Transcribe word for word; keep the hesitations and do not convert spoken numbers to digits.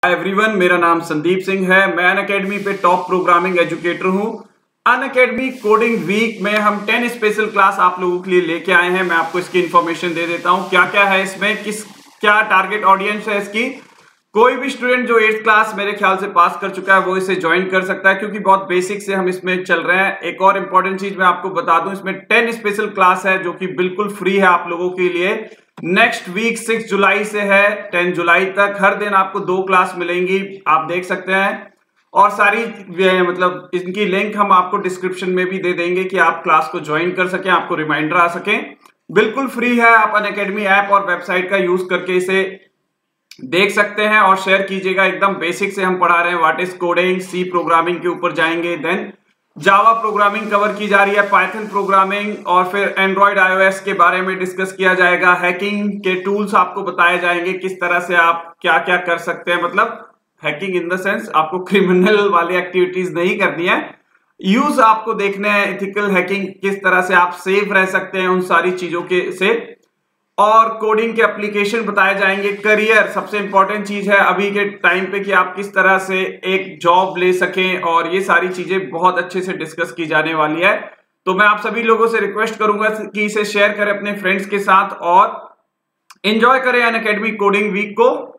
Everyone, मेरा नाम संदीप सिंह है। मैं अनअकैडमी पे टॉप प्रोग्रामिंग एजुकेटर हूं। अनअकैडमी कोडिंग वीक में हम टेन स्पेशल क्लास आप लोगों के लिए लेके आए हैं। मैं आपको इसकी इंफॉर्मेशन दे देता हूं, क्या क्या है इसमें, किस क्या टारगेट ऑडियंस है इसकी। कोई भी स्टूडेंट जो एट्थ क्लास मेरे ख्याल से पास कर चुका है वो इसे ज्वाइन कर सकता है, क्योंकि बहुत बेसिक से हम इसमें चल रहे हैं। एक और इंपॉर्टेंट चीज मैं आपको बता दूं, इसमें टेन स्पेशल क्लास है जो कि बिल्कुल फ्री है आप लोगों के लिए। नेक्स्ट वीक सिक्स जुलाई से है टेन जुलाई तक, हर दिन आपको दो क्लास मिलेंगी, आप देख सकते हैं। और सारी मतलब इनकी लिंक हम आपको डिस्क्रिप्शन में भी दे देंगे कि आप क्लास को ज्वाइन कर सकें, आपको रिमाइंडर आ सके। बिल्कुल फ्री है, आप अनअकैडमी ऐप और वेबसाइट का यूज करके इसे देख सकते हैं और शेयर कीजिएगा। एकदम बेसिक से हम पढ़ा रहे हैं, what is coding, C programming के ऊपर जाएंगे, देन जावा प्रोग्रामिंग कवर की जा रही है, पाइथन प्रोग्रामिंग, और फिर एंड्रॉइड आईओएस के बारे में डिस्कस किया जाएगा। हैकिंग के टूल्स आपको बताए जाएंगे, किस तरह से आप क्या क्या कर सकते हैं। मतलब हैकिंग इन द सेंस आपको क्रिमिनल वाली एक्टिविटीज नहीं करनी है, यूज आपको देखने हैं इथिकल हैकिंग, किस तरह से आप सेफ रह सकते हैं उन सारी चीजों के से। और कोडिंग के एप्लीकेशन बताए जाएंगे। करियर सबसे इंपॉर्टेंट चीज है अभी के टाइम पे, कि आप किस तरह से एक जॉब ले सकें, और ये सारी चीजें बहुत अच्छे से डिस्कस की जाने वाली है। तो मैं आप सभी लोगों से रिक्वेस्ट करूंगा कि इसे शेयर करें अपने फ्रेंड्स के साथ और एंजॉय करें अनअकैडमी कोडिंग वीक को।